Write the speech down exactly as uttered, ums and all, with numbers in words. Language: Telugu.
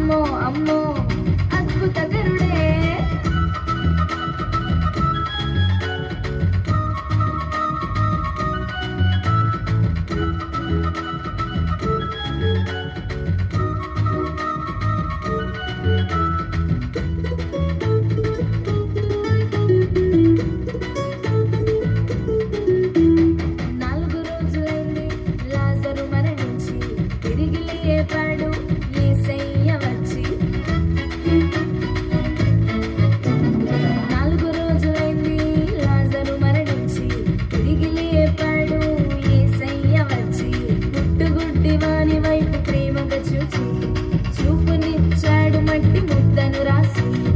అమ్మో అమ్మో అద్భుతకరుడే. నాలుగు రోజులైంది లాజరు మరణించి, తిరిగి లేపాడు యేసయ్య వచ్చి. నాలుగు రోజులైంది లాజరు మరణించి, తిరిగి లేపాడు యేసయ్య వచ్చి. పుట్టుగుడ్డి వాని వైపు ప్రేమగా చూచి, చూపునిచ్చాడు మట్టి ముద్దను రాసి.